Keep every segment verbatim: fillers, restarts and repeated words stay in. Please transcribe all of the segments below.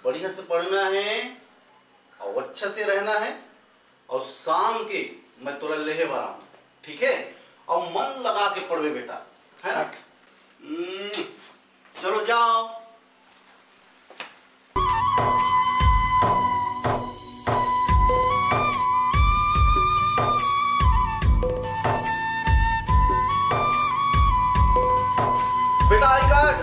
बढ़िया से पढ़ना है और अच्छा से रहना है और शाम के मैं तोरा लेहे वाला हूँ, ठीक है? और मन लगा के पढ़वे बेटा, है ना? चलो जाओ। बेटा आई कार्ड।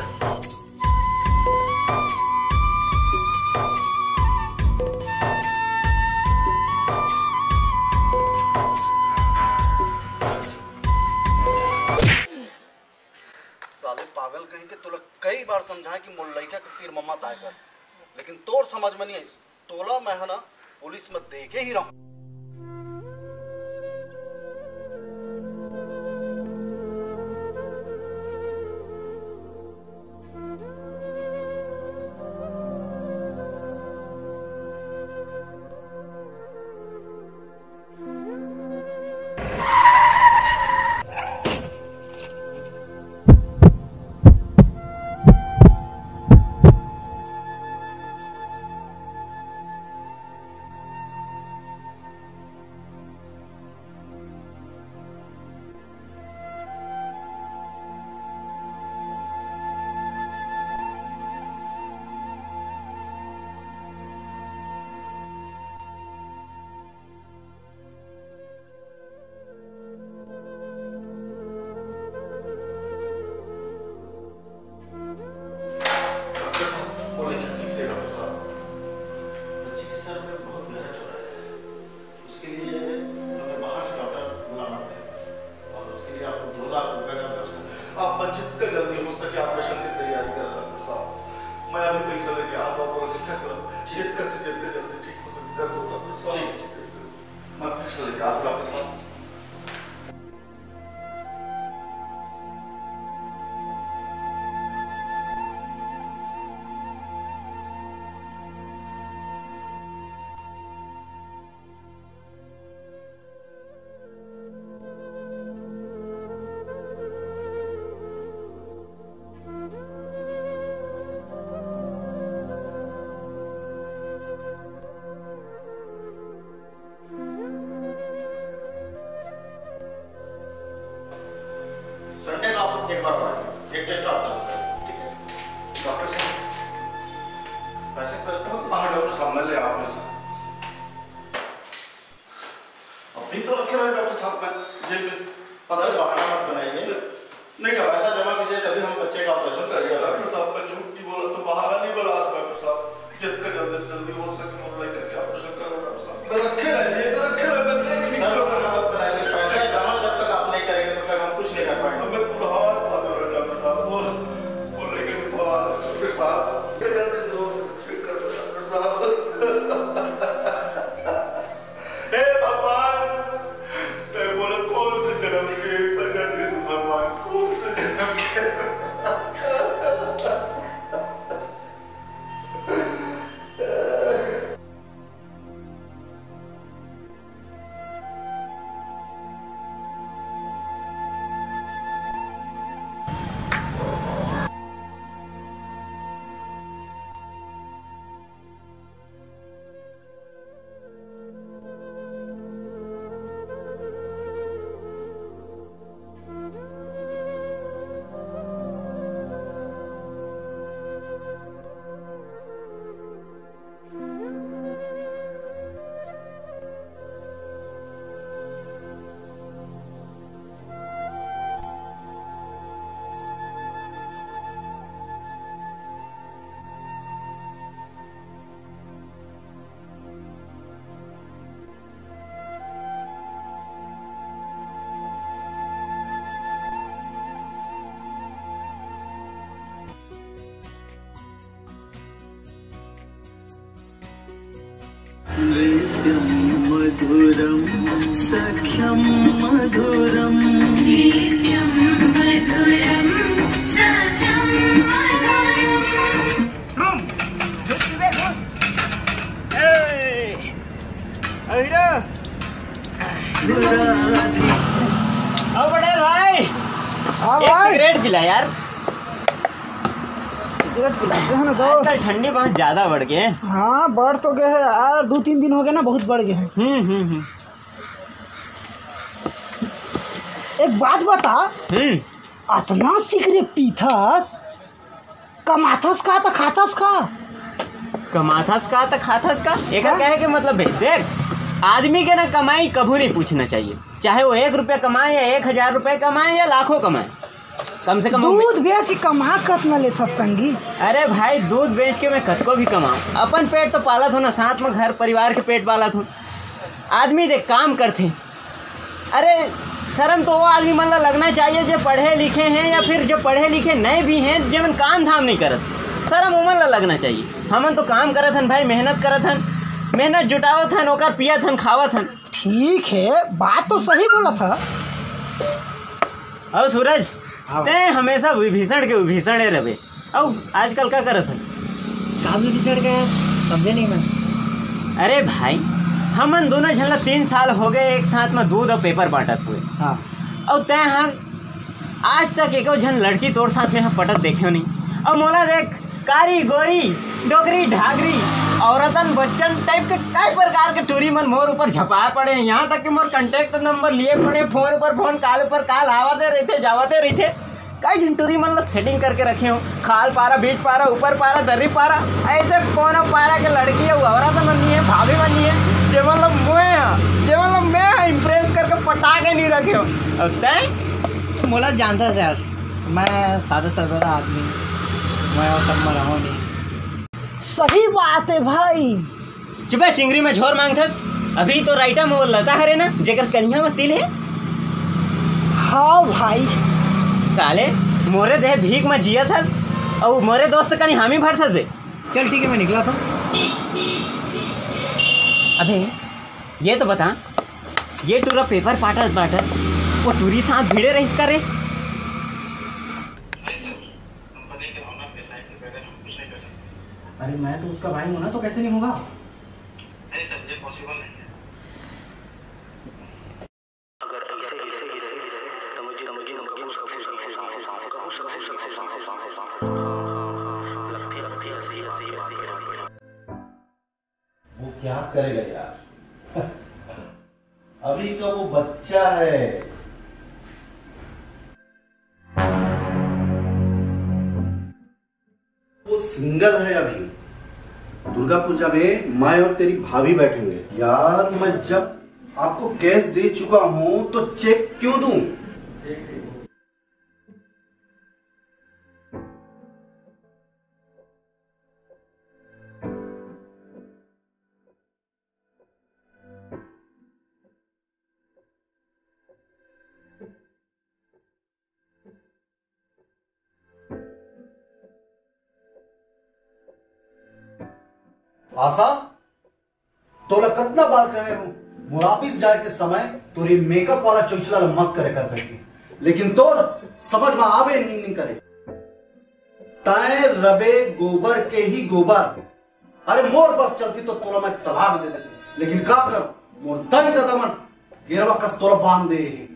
साले पागल कहीं के तोला कई बार समझाए कि मोर लड़का के तीर मम्मा ताय कर, लेकिन तोर समझ में नहीं आई। तोला मैं है ना पुलिस में दे के ही रहूं। एक बार पढ़ाइए, एक टेस्ट और करना है, ठीक है? डॉक्टर साहब पैसे प्रश्न हो बाहर डॉक्टर साहब मिल ले आप में से अभी तो रखे हुए डॉक्टर साहब मैं जेब में। पता है बहाना मत बनाइए, नहीं का पैसा जमा कीजिए तभी हम बच्चे का ऑपरेशन करेंगे। डॉक्टर साहब मैं झूठ नहीं बोला तो बहाना नहीं बोला डॉक्टर साहब, जितना जल्दी से जल्दी हो सके मोर लड़का के ऑपरेशन करो डॉक्टर साहब। मैं रखे रहिए, मैं रखे रहिए, मैं लेके नहीं डॉक्टर साहब बनाइए। पैसा जमा जब तक आप नहीं करेंगे तब तक हम कुछ नहीं कर पाएंगे। मैं पूरा हाथ पागल हो डॉक्टर साहब, वो वो लेके के सवाल डॉक्टर साहब जल्दी से हो सके फिर कर डॉक्टर साहब। हे भगवान ते बोले कौन से जन्म के सजा दे तू भगवान, कौन से जन्म के। नित्यं मधुरं सख्यं मधुरं नित्यं मधुरं सख्यं मधुरं। Rum! Hey! अहिरा! आओ बड़े भाई, हाँ एक भाई। सिगरेट पिला यार। सिगरेट पिलाते हैं ना आजकल दोस्त। ठंडी बहुत ज्यादा बढ़ गए। हाँ बढ़ तो गए हैं यार, दो तीन दिन हो गए ना, बहुत बढ़ गए हैं। हम्म हम्म हम्म एक बात बता, हम्म इतना सिगरेट पीथस, कमाथस का तो खाथस का? कमाथस का तो खाथस का। एक हाँ? कहे के मतलब है, देख आदमी के ना कमाई कभी नहीं पूछना चाहिए, चाहे वो एक रुपया कमाए या एक हजार रुपये कमाए या लाखों कमाए, कम से कम वो- दूध बेच के कमा कतना लेथस संगी? अरे भाई दूध बेच के मैं कतको भी कमाऊँ, अपन पेट तो पालत हो ना, साथ में घर परिवार के पेट पालत हूँ। आदमी देख काम करते, अरे शर्म तो वो आदमी मन ला लगना चाहिए जो पढ़े लिखे हैं या फिर जो पढ़े लिखे नहीं भी हैं, जीवन काम धाम नहीं करत, शर्म उमन ला लगना चाहिए। हमन तो काम करत हन भाई, मेहनत करत हन, मेहनत जुटावत हन, ओकर पियत हन, खावत हन। ठीक है, बात तो सही बोला था। और सूरज ते हमेशा विभीषण के विभीषण रहे, और आजकल क्या करत हस? का विभीषण का समझे नहीं मैं। अरे भाई हमन दोनों झन तीन साल हो गए एक साथ में दूध और पेपर बांटत हुए, हाँ और तय हाँ आज तक एक झन लड़की तोर साथ में हम पटत देखे नहीं। और मोला देख कारी गोरी डोगरी ढागरी औरतन बच्चन टाइप के कई प्रकार के टूरी मन मोर ऊपर झपाए पड़े हैं, यहाँ तक कि मोर कांटेक्ट नंबर लिए पड़े, फोन पर फोन काल पर काल आवाते रहते जावाते रहते। कई झन टूरी मन ला सेटिंग करके रखे हो, खाल पारा बीच पारा ऊपर पारा दर्री पारा, ऐसे कोनो पारा के लड़की है औरत बननी है, भाभी बननी है, जे मतलब मैं जे मतलब मैं इम्प्रेस करके पटा के नहीं रखे हो। अब तय मोला जानता है यार, मैं सादा सरबरा आदमी, मैं वो सब में रहूँ नहीं। सही बात है भाई। चुपे चिंगरी में झोर मांगथस, अभी तो राइटा में वो लता हरे ना जेकर कन्या में तिल है। हाँ भाई, साले मोरे देह भीख में जिया थस और मोरे दोस्त कनी हामी भर थस बे। चल ठीक है, मैं निकला था। अबे ये तो बता, ये टूरा पेपर पाटर पाटर वो टूरी साथ भिड़े रहीस करे? अरे मैं तो उसका भाई हूँ ना, तो कैसे नहीं होगा? नहीं सर, ये पॉसिबल नहीं है। वो क्या करेगा यार? अभी का वो बच्चा है। वो सिंगल है अभी। दुर्गा पूजा में मैं और तेरी भाभी बैठेंगे। यार मैं जब आपको कैश दे चुका हूं तो चेक क्यों दूं? आशा तोला कितना बार कहे हूं, मुराफिस जाए के समय तोरी मेकअप वाला चोचला मत करे कर बैठी, लेकिन तोर समझ में आवे नहीं, नहीं करे। तय रबे गोबर के ही गोबर। अरे मोर बस चलती तो तोरा मैं तलाक दे देती, लेकिन का कर मोर दई दादा मन गिरवा कस तोरा बांध दे।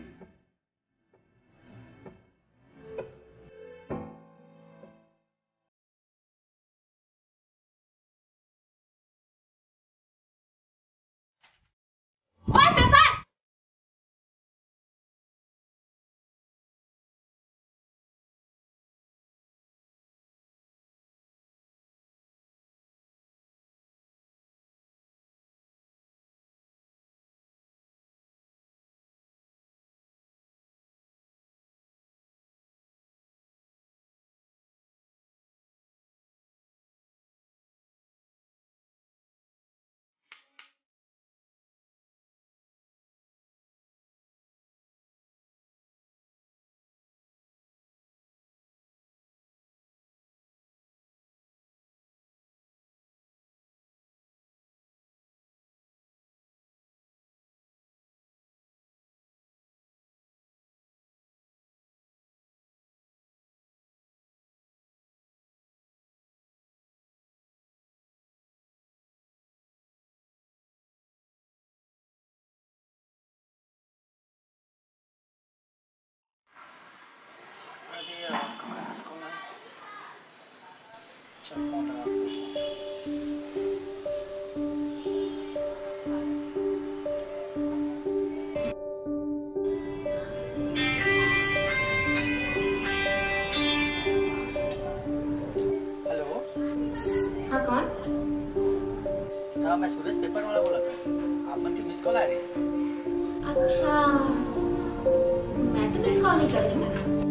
हाँ मैं सूरज पेपर वाला बोला था, आप मन की मिस कॉल आ रही है। अच्छा, मैं तो मिस कॉल नहीं कर रही।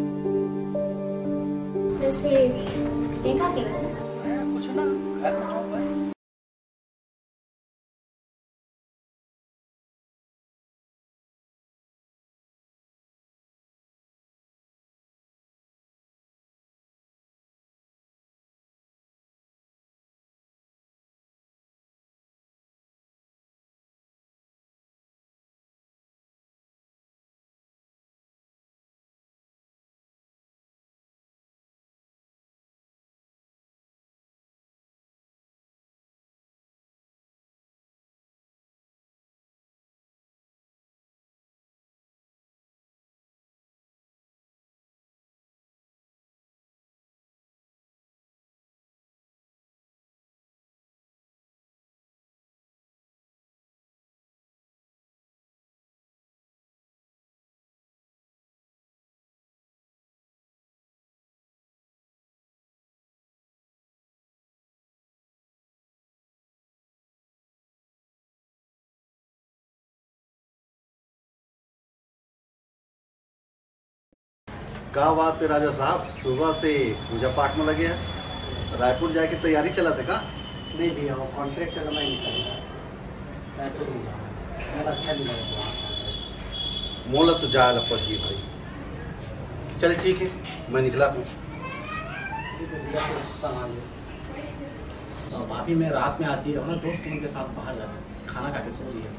वैसे देखा क्या है? कुछ ना, घर में हूँ बस। का बात है राजा साहब, सुबह से पूजा पाठ में लगे हैं। रायपुर जाके तैयारी चला थे का? नहीं भैया, वो कॉन्ट्रैक्ट का मैं निकल रहा है, रायपुर नहीं जाऊँगा, मेरा अच्छा नहीं लगेगा। मोला तो जाएगा पड़ेगी भाई। चल ठीक है, मैं निकला हूँ। तो भाभी मैं रात में आती रहूँ ना, दोस्त उनके साथ बाहर जाना, खाना खा के सो रही है।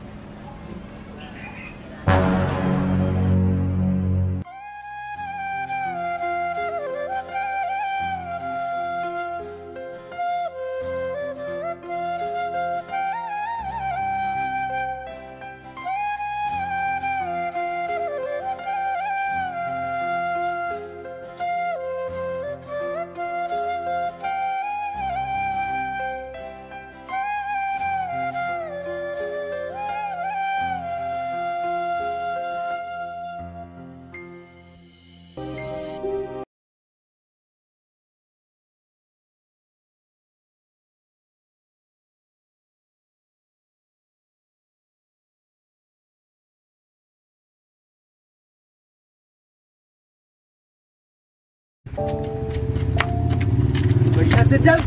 बढ़िया से चल।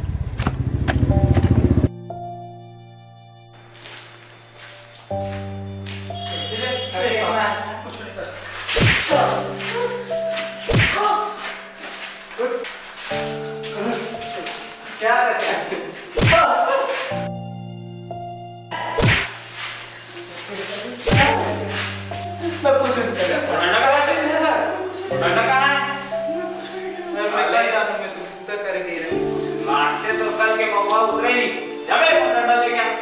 क्या मैं कुछ नहीं कर रहा। मारते तो कल के महुआ उतरे नहीं, जाबे डंडा लेके आ।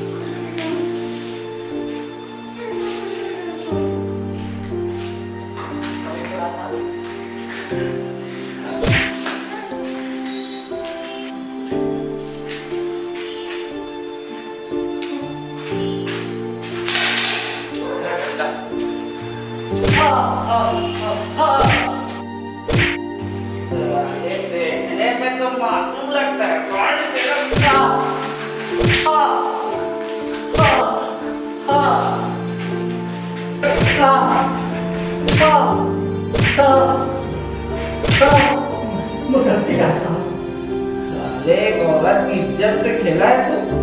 देखने में तो मासूम लगता है, कौन तेरा साले औरत की इज्जत से खेला है तू।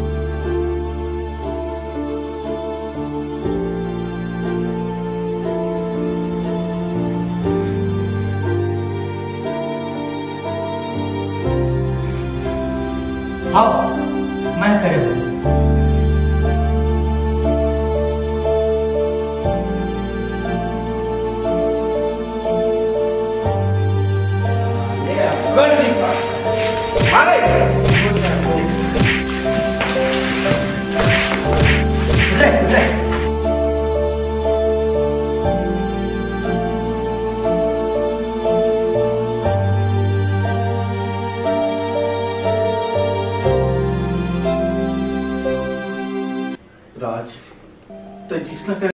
हाँ मैं करूँ। राज, तो जिसने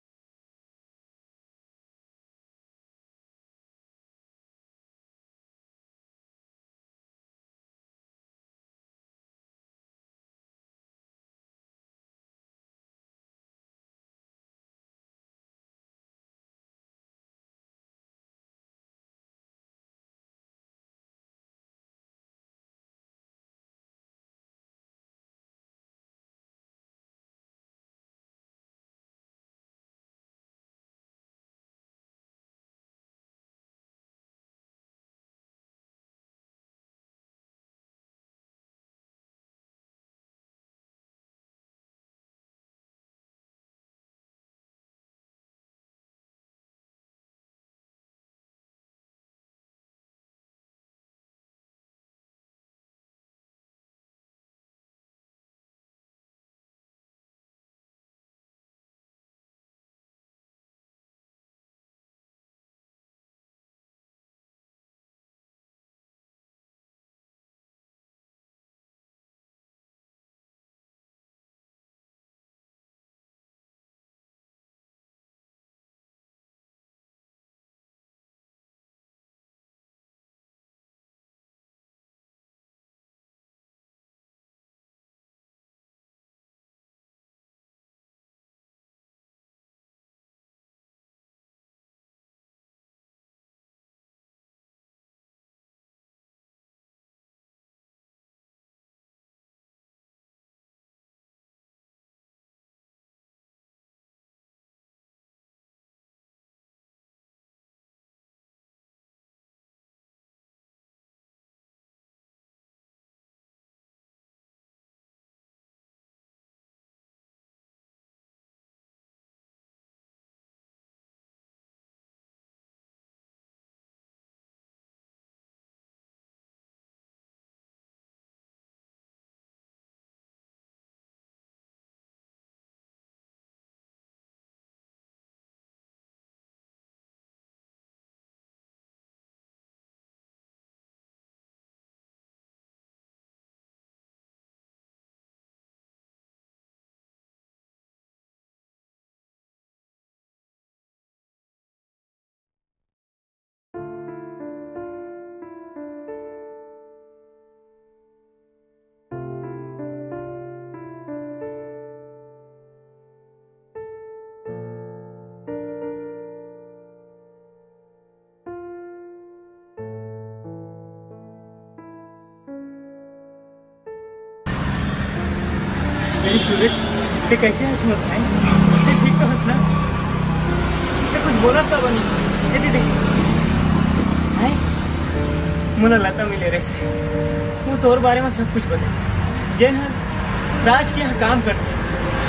ते कैसे हंस मत भाई? ते ठीक तो हंसना। ते कुछ बोला था बनी। ये दीदी। भाई मुना लता मिले रहे से। वो तोर बारे में सब कुछ बता। जैन हर राज के यहाँ काम करते हैं।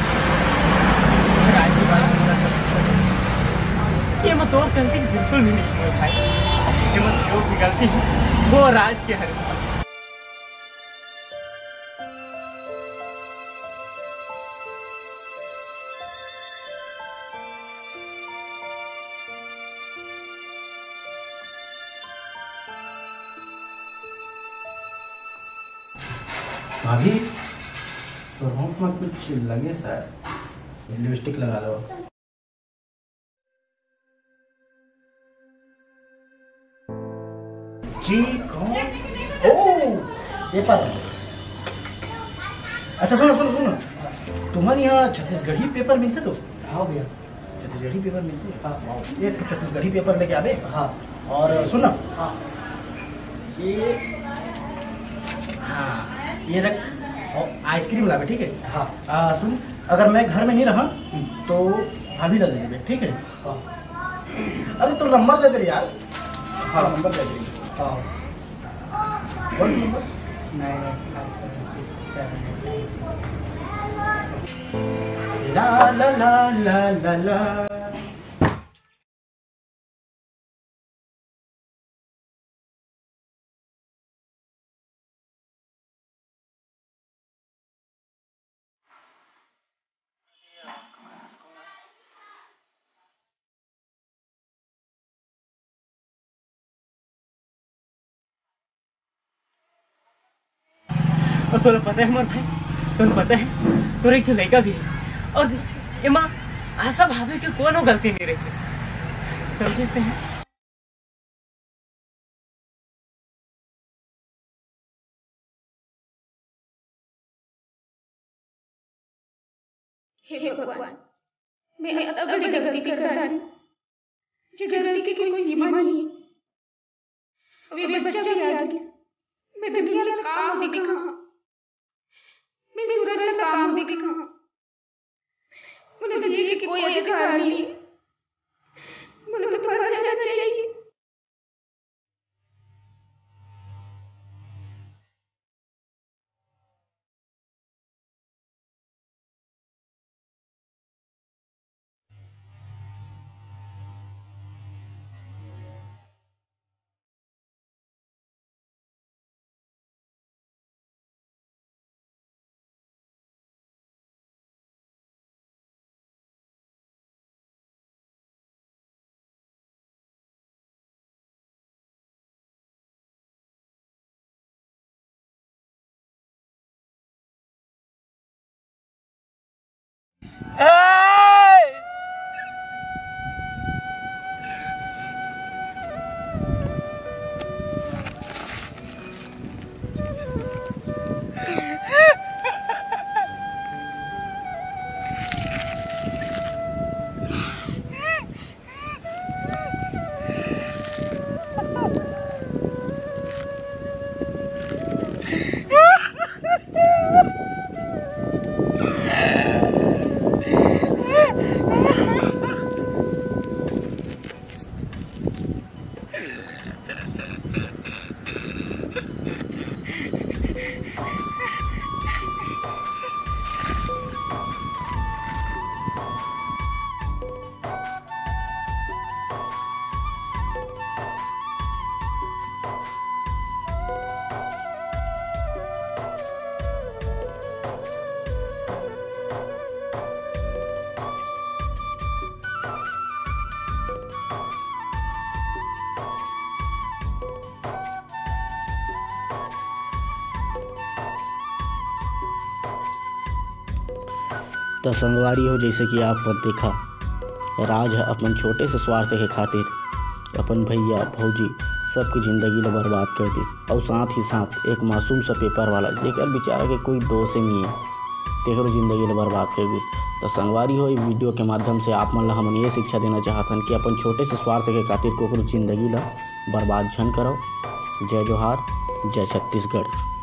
राज के बारे में मुना सब कुछ बता। ये मत तोर गलती बिल्कुल भी नहीं है भाई। ये मत जो भी गलती है वो राज के हर। भाभी तो होंठ में कुछ लगे सर, लिपस्टिक लगा लो। जी कौन? Oh paper. अच्छा सुनो सुनो सुनो, तुम्हारे यहाँ छत्तीसगढ़ी पेपर मिलते तो? हाँ भैया छत्तीसगढ़ी पेपर मिलते। हाँ एक तो छत्तीसगढ़ी पेपर लेके आवे। हाँ और सुनो। हाँ ये हाँ ये रख और आइसक्रीम लावे, ठीक है? हाँ आ, सुन, अगर मैं घर में नहीं रहा तो भाभी ला दे देंगे, ठीक है? हाँ अरे तो नंबर दे दे यार। हाँ नंबर दे दे। हाँ कौन नंबर? नाइन ला ला ला ला ला ला। और तुम्हें पता है हमारे भाई, तुम्हें पता है तोरे एक लड़का भी है और ये माँ आशा भाभी की कोनो गलती नहीं रही। समझते हैं हे भगवान, मैं इतना बड़ी गलती कर डाली जो गलती की कोई सीमा नहीं है। अब ये बच्चा भी आ गया, मैं दुनिया में काम होगी कहाँ? मैं सूरज में काम होगी कहाँ? मुझे जीने की कोई अधिकार नहीं है। मुझे तो मर जाना चाहिए। तो संगवारी हो, जैसे कि आप देखा, राज अपन छोटे से स्वार्थ के खातिर अपन भैया भौजी सबकी ज़िंदगी ला बर्बाद कर दी, और साथ ही साथ एक मासूम सा पेपर वाला जेकर बेचारा के कोई दोष नहीं है तेकर ज़िंदगी ला बर्बाद कर दी। तो संगवारी हो, वीडियो के माध्यम से आप मन ला हमन ये शिक्षा देना चाहतन कि अपन छोटे से स्वार्थ के खातिर कोकरो ज़िंदगी ला बर्बाद झन करो। जय जोहार, जय छत्तीसगढ़।